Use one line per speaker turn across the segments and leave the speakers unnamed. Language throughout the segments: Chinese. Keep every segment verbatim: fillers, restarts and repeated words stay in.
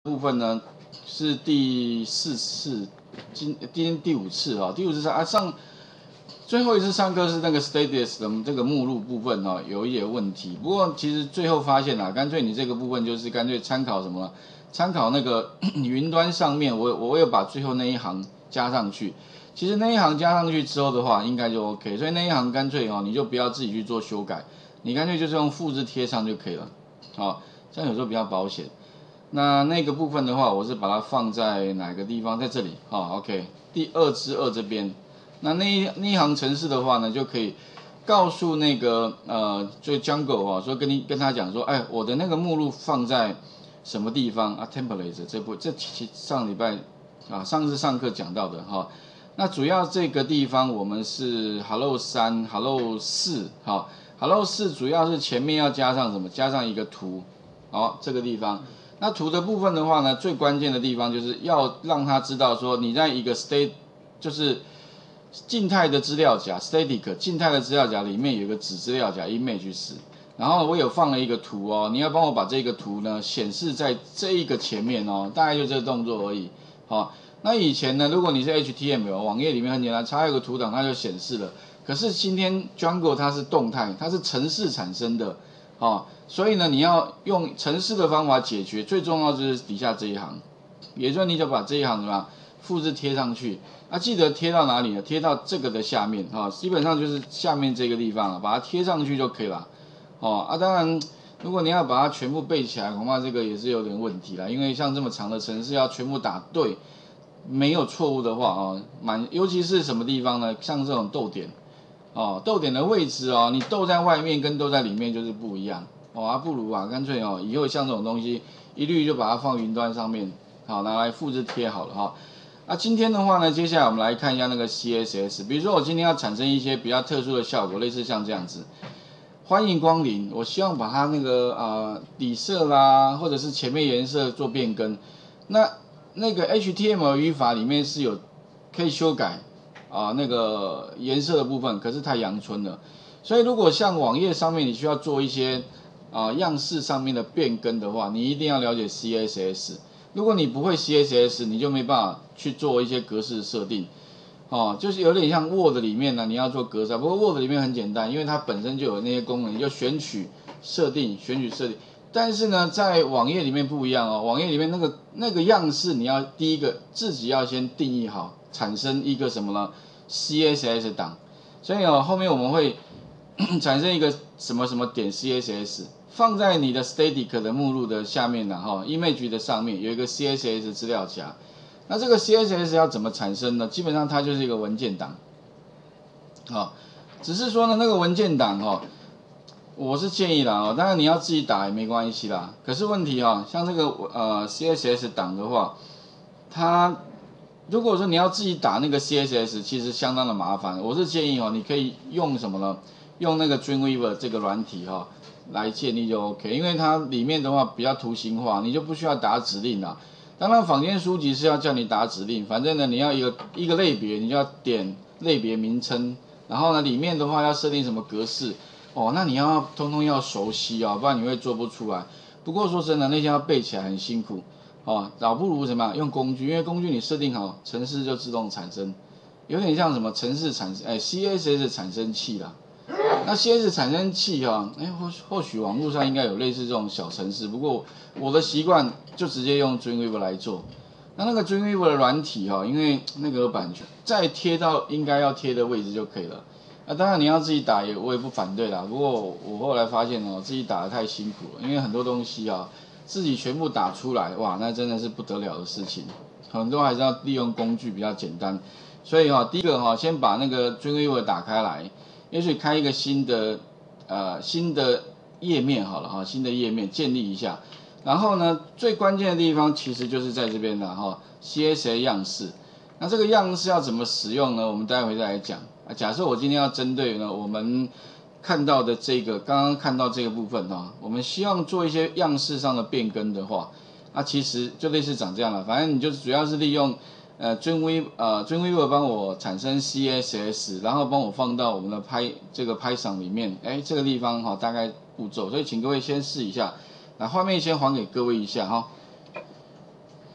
部分呢是第四次，今今天第五次哈、哦，第五次上啊上最后一次上课是那个 Stadius 的这个目录部分哈、哦，有一点问题。不过其实最后发现啊，干脆你这个部分就是干脆参考什么呢？参考那个云端上面，我我有把最后那一行加上去。其实那一行加上去之后的话，应该就 OK。所以那一行干脆哦，你就不要自己去做修改，你干脆就是用复制贴上就可以了。好、哦，这样有时候比较保险。那那个部分的话，我是把它放在哪个地方？在这里，好、哦、，OK， 第二之二这边。那那一那一行程式的话呢，就可以告诉那个呃，就 Django 啊，说跟你跟他讲说，哎，我的那个目录放在什么地方啊 ？Templates 这部这其上礼拜啊，上次上课讲到的哈、哦。那主要这个地方我们是 Hello 三 Hello 四，好 ，Hello 四主要是前面要加上什么？加上一个图，好，这个地方。那图的部分的话呢，最关键的地方就是要让他知道说你在一个 state 就是静态的资料夹 static 静态的资料夹里面有一个子资料夹 image 是，然后我有放了一个图哦，你要帮我把这个图呢显示在这一个前面哦，大概就这个动作而已。好，那以前呢，如果你是 H T M L 网页里面很简单，插一个图档它就显示了。可是今天 Django 它是动态，它是程式产生的。哦，所以呢，你要用程式的方法解决，最重要就是底下这一行，也就是你就把这一行怎么样复制贴上去，啊，记得贴到哪里呢？贴到这个的下面，哈、哦，基本上就是下面这个地方了，把它贴上去就可以了。哦，啊，当然，如果你要把它全部背起来，恐怕这个也是有点问题了，因为像这么长的程式要全部打对，没有错误的话，哦，蛮，尤其是什么地方呢？像这种逗点。哦，逗点的位置哦，你逗在外面跟逗在里面就是不一样哦，啊不如啊干脆哦，以后像这种东西一律就把它放云端上面，好拿来复制贴好了哈、哦。啊，今天的话呢，接下来我们来看一下那个 C S S， 比如说我今天要产生一些比较特殊的效果，类似像这样子，欢迎光临，我希望把它那个呃底色啦，或者是前面颜色做变更，那那个 H T M L 语法里面是有可以修改。啊，那个颜色的部分可是太阳春了，所以如果像网页上面你需要做一些啊样式上面的变更的话，你一定要了解 C S S。如果你不会 C S S， 你就没办法去做一些格式设定。哦，就是有点像 Word 里面呢，你要做格式，不过 Word 里面很简单，因为它本身就有那些功能，你就选取设定，选取设定。但是呢，在网页里面不一样哦，网页里面那个那个样式，你要第一个自己要先定义好。产生一个什么呢 ？C S S 档，所以哦，后面我们会产生一个什么什么点 C S S， 放在你的 static 的目录的下面呢，哈 ，image 的上面有一个 C S S 资料夹。那这个 C S S 要怎么产生呢？基本上它就是一个文件档，哦，只是说呢，那个文件档哦，我是建议啦哦，当然你要自己打也没关系啦。可是问题哈、哦，像这个呃 C S S 档的话，它如果说你要自己打那个 C S S， 其实相当的麻烦。我是建议哦，你可以用什么呢？用那个 Dreamweaver 这个软体哈、哦、来建立就 OK， 因为它里面的话比较图形化，你就不需要打指令啦。当然，坊间书籍是要叫你打指令，反正呢，你要一个一个类别，你就要点类别名称，然后呢，里面的话要设定什么格式哦，那你要通通要熟悉哦，不然你会做不出来。不过说真的，那些要背起来很辛苦。哦，倒不如什么用工具，因为工具你设定好，程式就自动产生，有点像什么程式产生，哎 ，C S S 产生器啦。那 C S S 产生器哈、哦，哎，或或许网络上应该有类似这种小程式，不过我的习惯就直接用 Dreamweaver 来做。那那个 Dreamweaver 的软体哈、哦，因为那个有版权，再贴到应该要贴的位置就可以了。那当然你要自己打也我也不反对啦，不过我后来发现哦，自己打得太辛苦了，因为很多东西啊。自己全部打出来，哇，那真的是不得了的事情。很多还是要利用工具比较简单，所以哈、哦，第一个哈、哦，先把那个 Dreamweaver 打开来，也许开一个新的呃新的页面好了哈、哦，新的页面建立一下。然后呢，最关键的地方其实就是在这边的哈、哦、C S S 样式。那这个样式要怎么使用呢？我们待会再来讲。啊，假设我今天要针对呢我们。看到的这个，刚刚看到这个部分哈、哦，我们希望做一些样式上的变更的话，那、啊、其实就类似长这样了。反正你就是主要是利用呃 Dreamweaver 呃 Dreamweaver 帮我产生 C S S， 然后帮我放到我们的拍这个 Python 里面，哎，这个地方哈、哦、大概步骤，所以请各位先试一下。那画面先还给各位一下哈、哦。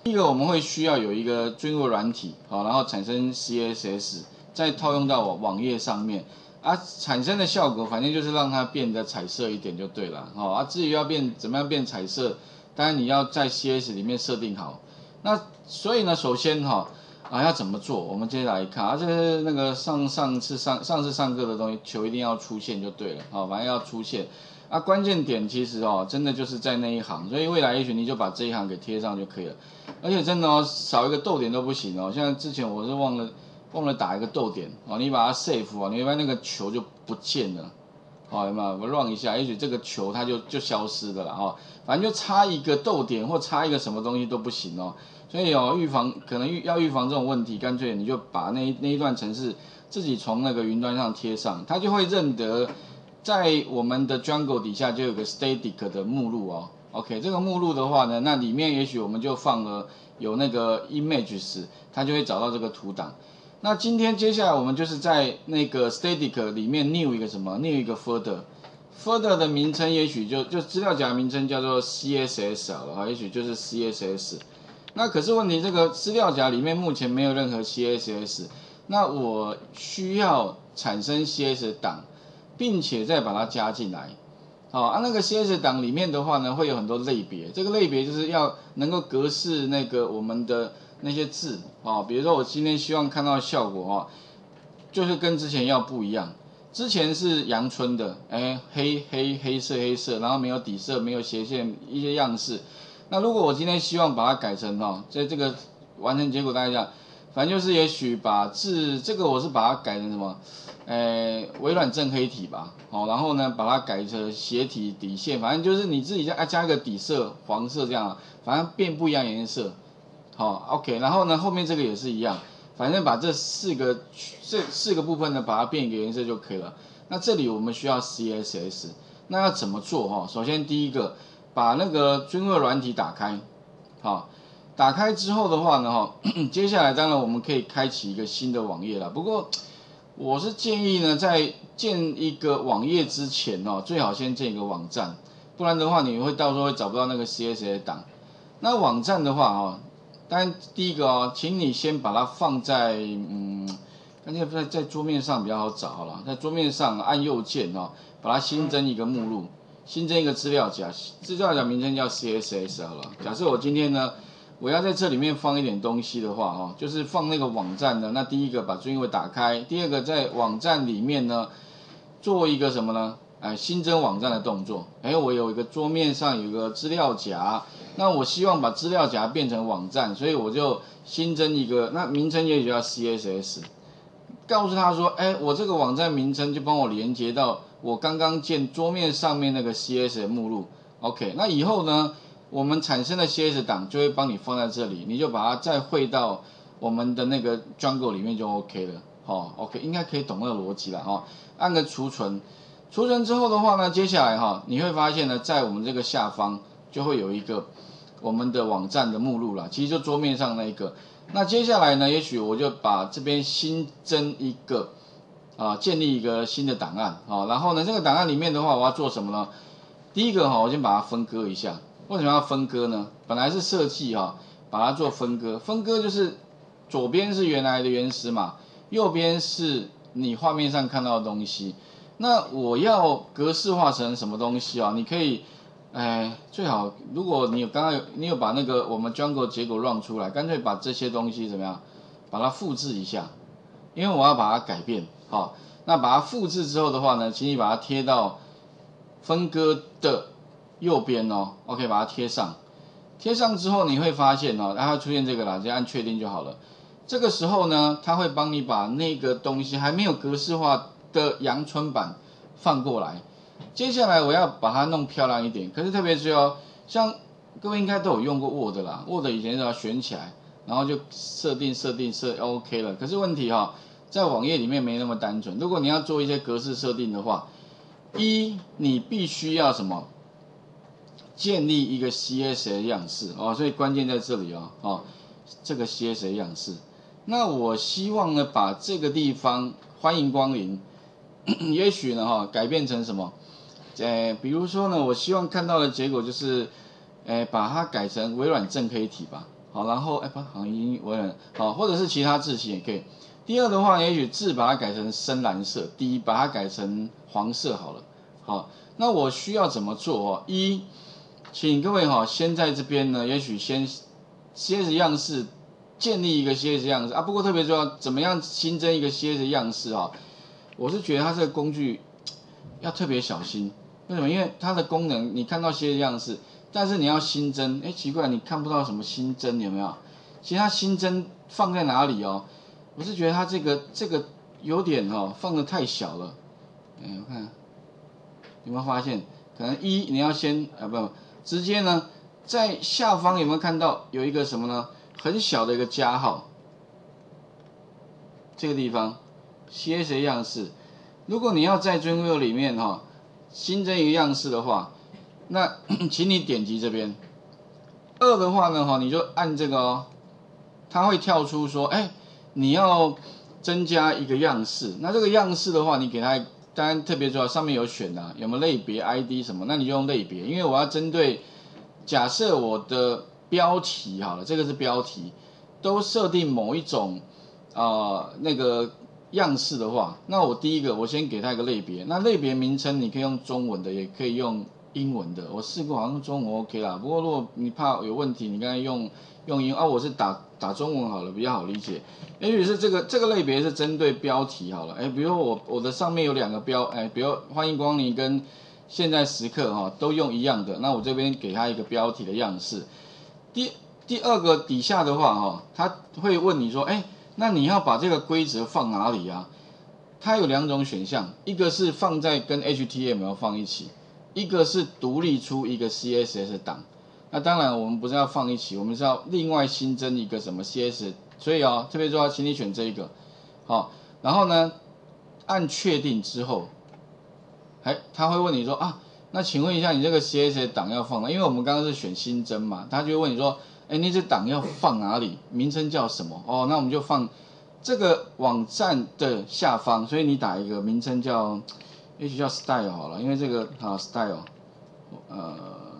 第一个我们会需要有一个 Dreamweaver 软体，好，然后产生 C S S， 再套用到网页上面，啊，产生的效果反正就是让它变得彩色一点就对了，好，啊，至于要变怎么样变彩色，当然你要在 C S S 里面设定好。那所以呢，首先哈啊要怎么做？我们接下来看啊，这是那个上上次上上次上课的东西，球一定要出现就对了，好，反正要出现。啊，关键点其实哦，真的就是在那一行，所以未来也许你就把这一行给贴上就可以了。而且真的哦，少一个逗点都不行哦。像之前我是忘了忘了打一个逗点哦，你把它 save 哦，你会发现那个球就不见了。好，有没有？我 run 一下，也许这个球它就就消失的了哈。反正就差一个逗点或差一个什么东西都不行哦。所以哦，预防可能预要预防这种问题，干脆你就把那那一段程式自己从那个云端上贴上，它就会认得。在我们的 Django 底下就有个 Static 的目录哦 ，OK， 这个目录的话呢，那里面也许我们就放了有那个 images， 它就会找到这个图档。那今天接下来我们就是在那个 Static 里面 new 一个什么 new 一个 folder，folder 的名称也许就就资料夹名称叫做 C S S 好了哈，也许就是 C S S。那可是问题这个资料夹里面目前没有任何 C S S， 那我需要产生 C S S 档。并且再把它加进来，好啊，那个 C S S 档里面的话呢，会有很多类别，这个类别就是要能够格式那个我们的那些字啊，比如说我今天希望看到的效果啊，就是跟之前要不一样，之前是阳春的，哎，黑黑黑色黑色，然后没有底色，没有斜线一些样式，那如果我今天希望把它改成哈，在这个完成结果大概这样，反正就是也许把字这个我是把它改成什么？呃，微软正黑体吧，好，然后呢，把它改成斜体底线，反正就是你自己加加一个底色，黄色这样，反正变不一样颜色，好 ，OK， 然后呢，后面这个也是一样，反正把这四个这四个部分呢，把它变一个颜色就可以了。那这里我们需要 C S S， 那要怎么做哈？首先第一个，把那个 Dreamweaver 软体打开，好，打开之后的话呢，哈，接下来当然我们可以开启一个新的网页了，不过。我是建议呢，在建一个网页之前哦，最好先建一个网站，不然的话你会到时候会找不到那个 C S S 档。那网站的话哦，当然第一个哦，请你先把它放在嗯，干脆在在桌面上比较好找好了，在桌面上按右键哦，把它新增一个目录，新增一个资料夹，资料夹名称叫 C S S 好了。假设我今天呢。我要在这里面放一点东西的话，哦，就是放那个网站的。那第一个把 Dreamweaver 打开，第二个在网站里面呢，做一个什么呢？哎，新增网站的动作。哎，我有一个桌面上有一个资料夹，那我希望把资料夹变成网站，所以我就新增一个，那名称也叫 C S S。告诉他说，哎，我这个网站名称就帮我连接到我刚刚建桌面上面那个 C S S 目录。OK， 那以后呢？我们产生的 C S S 档就会帮你放在这里，你就把它再汇到我们的那个 Django 里面就 OK 了，好 ，OK， 应该可以懂那个逻辑了哈。按个储存，储存之后的话呢，接下来哈，你会发现呢，在我们这个下方就会有一个我们的网站的目录了，其实就桌面上那一个。那接下来呢，也许我就把这边新增一个啊，建立一个新的档案啊，然后呢，这个档案里面的话，我要做什么呢？第一个哈，我先把它分割一下。为什么要分割呢？本来是设计哈，把它做分割。分割就是左边是原来的原始码，右边是你画面上看到的东西。那我要格式化成什么东西啊？你可以，哎，最好如果你有刚刚有你有把那个我们 Django 结果 run 出来，干脆把这些东西怎么样，把它复制一下，因为我要把它改变。好，那把它复制之后的话呢，请你把它贴到分割的。右边哦 ，OK， 把它贴上，贴上之后你会发现哦，然后出现这个啦，直接按确定就好了。这个时候呢，它会帮你把那个东西还没有格式化的阳春版放过来。接下来我要把它弄漂亮一点，可是特别是哦，像各位应该都有用过 Word 啦 ，Word 以前是要选起来，然后就设定设定设 OK 了。可是问题哈、哦，在网页里面没那么单纯。如果你要做一些格式设定的话，一你必须要什么？建立一个 C S S 样式哦，所以关键在这里哦，哦，这个 C S S 样式。那我希望呢，把这个地方欢迎光临，也许呢哈、哦，改变成什么？呃，比如说呢，我希望看到的结果就是，呃，把它改成微软正黑体吧。 好，然后哎不，好像已经微软，好，或者是其他字型也可以。第二的话，也许字把它改成深蓝色，第一把它改成黄色好了。好，那我需要怎么做哦？一，请各位哈，先在这边呢，也许先 C S 样式建立一个 C S 样式啊。不过特别重要，怎么样新增一个 C S 样式啊？我是觉得它这个工具要特别小心。为什么？因为它的功能你看到 C S 样式。但是你要新增，哎，奇怪，你看不到什么新增，有没有？其实它新增放在哪里哦？我是觉得它这个这个有点哦，放的太小了。哎，我看有没有发现？可能一你要先啊不，直接呢在下方有没有看到有一个什么呢？很小的一个加号，这个地方 C S 样式。如果你要在 Dreamweaver 里面哈、哦、新增一个样式的话。那请你点击这边，二的话呢，哈，你就按这个哦，它会跳出说，哎，你要增加一个样式。那这个样式的话，你给它，当然特别重要，上面有选啊，有没有类别 I D 什么？那你就用类别，因为我要针对，假设我的标题好了，这个是标题，都设定某一种啊、呃、那个样式的话，那我第一个我先给它一个类别，那类别名称你可以用中文的，也可以用。英文的，我试过，好像中文 OK 啦。不过如果你怕有问题，你刚才用用英啊，我是打打中文好了，比较好理解。也许是这个这个类别是针对标题好了，哎，比如我我的上面有两个标，哎，比如欢迎光临跟现在时刻哈都用一样的，那我这边给它一个标题的样式。第第二个底下的话哈，他会问你说，哎，那你要把这个规则放哪里啊？它有两种选项，一个是放在跟 H T M L 放一起。一个是独立出一个 C S S 档，那当然我们不是要放一起，我们是要另外新增一个什么 C S S， 所以哦，特别重要，请你选这一个，好，然后呢，按确定之后，哎，他会问你说啊，那请问一下你这个 C S S 档要放哪？因为我们刚刚是选新增嘛，他就会问你说，哎，你这档要放哪里？名称叫什么？哦，那我们就放这个网站的下方，所以你打一个名称叫。也许叫 style 好了，因为这个啊 style， 呃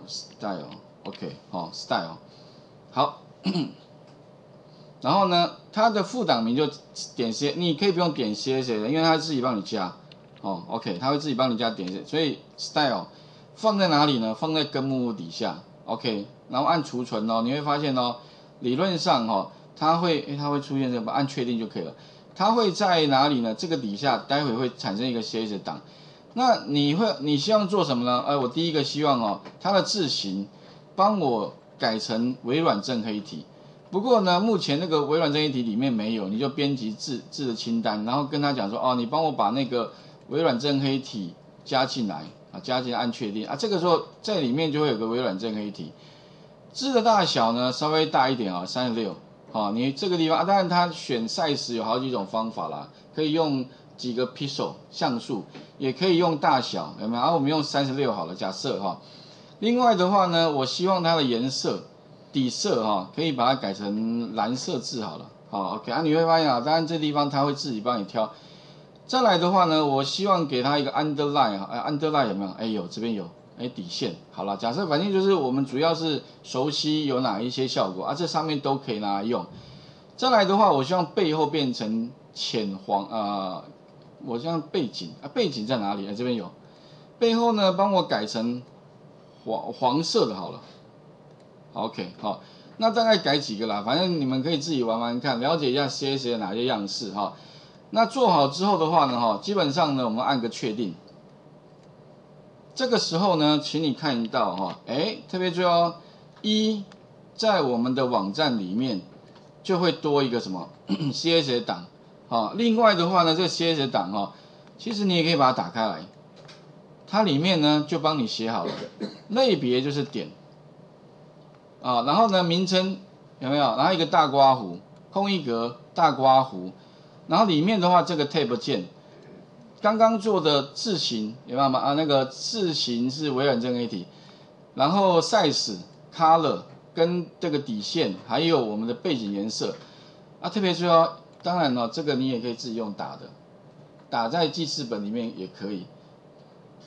style，OK， 好 style， 好，然后呢，它的副档名就点 C， 你可以不用点 C S S 的，因为它自己帮你加，哦 OK， 它会自己帮你加点 C， 所以 style 放在哪里呢？放在根目录底下 ，OK， 然后按储存哦，你会发现哦，理论上哦，它会诶它会出现这个，按确定就可以了。它会在哪里呢？这个底下待会会产生一个 C S S 档。那你会你希望做什么呢？哎，我第一个希望哦，它的字型帮我改成微软正黑体。不过呢，目前那个微软正黑体里面没有，你就编辑字字的清单，然后跟他讲说哦，你帮我把那个微软正黑体加进来啊，加进来按确定啊。这个时候在里面就会有个微软正黑体。字的大小呢稍微大一点啊，三十六。好，你这个地方啊，当然它选 size 有好几种方法啦，可以用几个 pixel 像素，也可以用大小，有没有？啊，我们用三十六好了，假设哈。另外的话呢，我希望它的颜色底色哈，可以把它改成蓝色字好了。好 ，OK 啊，你会发现啊，当然这地方它会自己帮你挑。再来的话呢，我希望给它一个 underline 啊，哎 ，underline 有没有？哎有，这边有。哎，底线好了，假设反正就是我们主要是熟悉有哪一些效果啊，这上面都可以拿来用。再来的话，我希望背后变成浅黄啊、呃，我希望背景啊，背景在哪里？哎，这边有，背后呢帮我改成黄黄色的好了。OK， 好，那大概改几个啦，反正你们可以自己玩玩看，了解一下 C S S 的哪些样式哈。那做好之后的话呢，哈，基本上呢，我们按个确定。这个时候呢，请你看到哈，哎，特别注意哦，一在我们的网站里面就会多一个什么 C S S 档，好，另外的话呢，这个 C S S 档哈，其实你也可以把它打开来，它里面呢就帮你写好了，类别就是点，啊，然后呢名称有没有？然后一个大括弧，空一格大括弧，然后里面的话这个 Tab 键。刚刚做的字型有没有啊？那个字型是微软正黑体，然后 size、color 跟这个底线，还有我们的背景颜色啊，特别注意哦。当然了、哦，这个你也可以自己用打的，打在记事本里面也可以。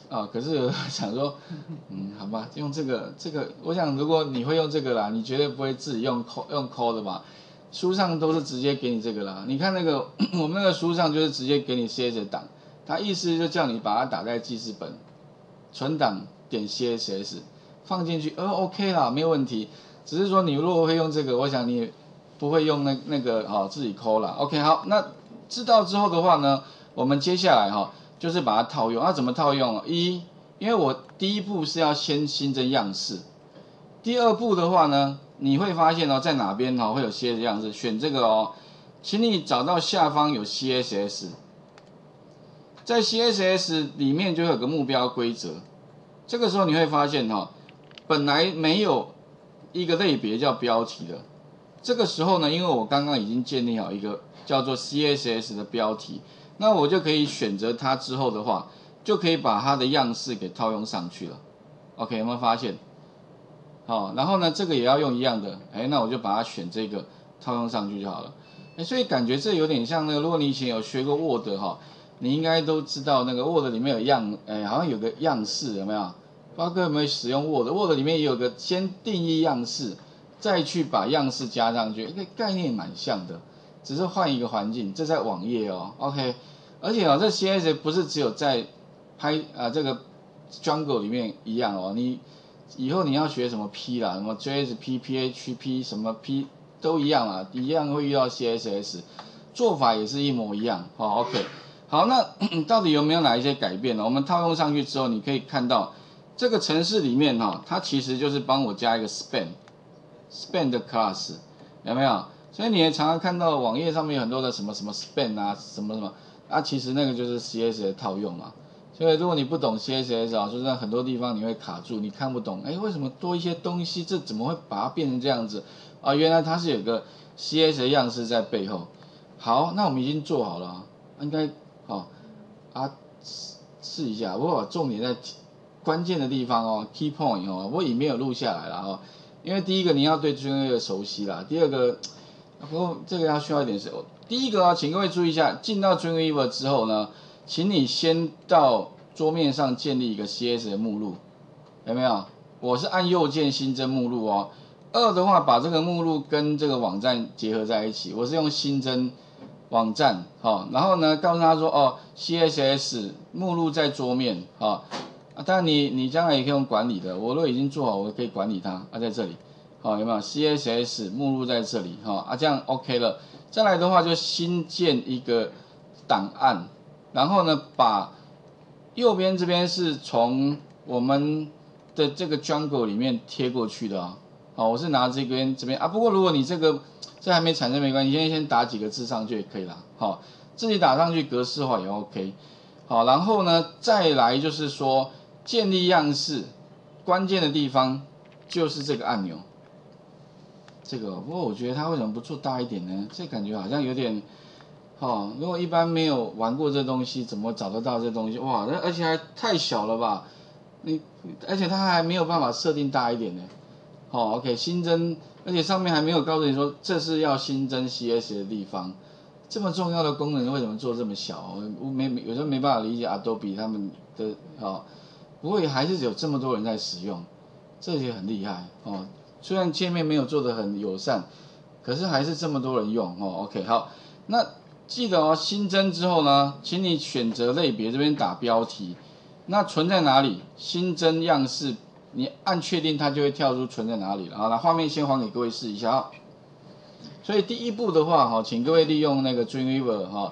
啊，可是想说，嗯，好吧，用这个这个，我想如果你会用这个啦，你绝对不会自己用 call 用 call 的嘛。书上都是直接给你这个啦。你看那个我们那个书上就是直接给你 C S S 档，它意思就叫你把它打在记事本，存档点 C S S 放进去，呃 OK 啦，没有问题。只是说你如果会用这个，我想你不会用那那个哈、哦、自己 call 啦。OK 好，那知道之后的话呢，我们接下来哈、哦、就是把它套用。那、啊、怎么套用？一，因为我第一步是要先新增样式，第二步的话呢，你会发现哦，在哪边哦会有 C S S 样式，选这个哦，请你找到下方有 C S S， 在 C S S 里面就有个目标规则，这个时候你会发现哈、哦，本来没有一个类别叫标题的，这个时候呢，因为我刚刚已经建立好一个叫做 C S S 的标题，那我就可以选择它之后的话，就可以把它的样式给套用上去了。OK， 有没有发现？好，然后呢，这个也要用一样的，哎，那我就把它选这个套用上去就好了。哎，所以感觉这有点像那个，如果你以前有学过 Word 哈，你应该都知道那个 Word 里面有样，哎，好像有个样式，有没有？不知道各位有没有使用 Word？Word 里面也有个先定义样式，再去把样式加上去，这个概念蛮像的，只是换一个环境。这在网页哦 ，OK， 而且哦，这 C S S 不是只有在拍啊这个 Jungle 里面一样哦，你以后你要学什么 P 啦，什么 J S P、P H P 什么 P 都一样啦，一样会遇到 C S S， 做法也是一模一样。好 ，OK， 好，那到底有没有哪一些改变呢？我们套用上去之后，你可以看到这个程式里面哈，它其实就是帮我加一个 span，span 的 class， 有没有？所以你也常常看到网页上面有很多的什么什么 span 啊，什么什么啊，其实那个就是 C S S 的套用嘛。所以如果你不懂 C S S 啊，就是在很多地方你会卡住，你看不懂，哎，为什么多一些东西，这怎么会把它变成这样子啊？原来它是有个 C S S 的样式在背后。好，那我们已经做好了，应该好啊，试一下，我把重点在关键的地方哦 ，key point 哦，我也没有录下来了哦，因为第一个你要对 Dreamweaver 熟悉啦，第二个，不过这个要需要一点时间。第一个啊，请各位注意一下，进到 Dreamweaver 之后呢，请你先到桌面上建立一个 C S S 的目录，有没有？我是按右键新增目录哦。二的话，把这个目录跟这个网站结合在一起，我是用新增网站，好、哦，然后呢，告诉他说，哦 ，C S S 目录在桌面，好、哦，啊，当然你你将来也可以用管理的，我都已经做好，我可以管理它，啊，在这里，好、哦，有没有 C S S 目录在这里，哈、哦，啊，这样 OK 了。再来的话，就新建一个档案。然后呢，把右边这边是从我们的这个 Jungle 里面贴过去的啊、哦。好，我是拿这边这边啊。不过如果你这个这还没产生没关系，先先打几个字上去也可以啦。好，自己打上去格式化也 OK。好，然后呢，再来就是说建立样式，关键的地方就是这个按钮。这个，不过我觉得它为什么不做大一点呢？这感觉好像有点。哦，如果一般没有玩过这东西，怎么找得到这东西？哇，那而且还太小了吧？你，而且它还没有办法设定大一点呢。好、哦、，OK， 新增，而且上面还没有告诉你说这是要新增 C S S 的地方，这么重要的功能为什么做这么小？我没有时候没办法理解 Adobe 他们的哦，不过也还是有这么多人在使用，这也很厉害哦。虽然界面没有做得很友善，可是还是这么多人用哦。OK， 好，那。记得哦，新增之后呢，请你选择类别，这边打标题，那存在哪里？新增样式，你按确定，它就会跳出存在哪里了。好，那画面先还给各位试一下啊。所以第一步的话，哈，请各位利用那个 Dreamweaver 哈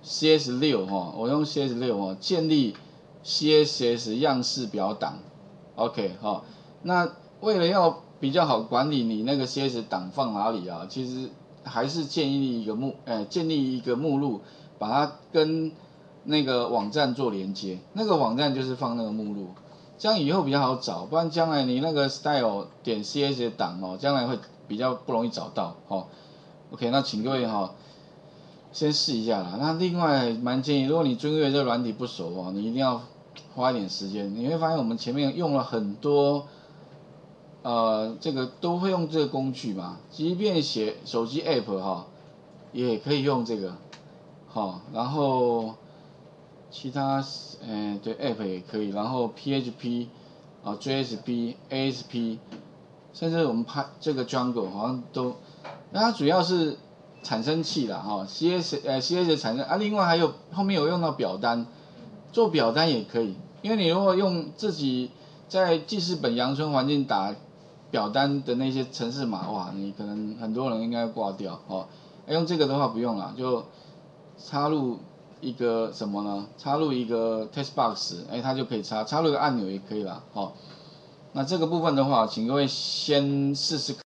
C S 六 哈，我用 C S 六 哈建立 C S S 样式表档。OK 哈，那为了要比较好管理你那个 C S S 档放哪里啊，其实。还是建立一个目，呃，建立一个目录，把它跟那个网站做连接。那个网站就是放那个目录，这样以后比较好找。不然将来你那个 style 点 C S S 档哦，将来会比较不容易找到哦。OK， 那请各位哈、哦，先试一下啦。那另外蛮建议，如果你Dreamweaver这个软体不熟哦，你一定要花一点时间。你会发现我们前面用了很多。呃，这个都会用这个工具嘛，即便写手机 app 哈，也可以用这个，好，然后其他呃对 App 也可以，然后 P H P 啊 J S P A S P， 甚至我们拍这个 Django 好像都，那它主要是产生器啦哈 ，C S 呃 C S 产生啊，另外还有后面有用到表单，做表单也可以，因为你如果用自己在记事本阳春环境打表单的那些程式码，哇，你可能很多人应该挂掉哦。用这个的话不用啦，就插入一个什么呢？插入一个 text box， 哎，它就可以插，插入一个按钮也可以啦。哦，那这个部分的话，请各位先试试看。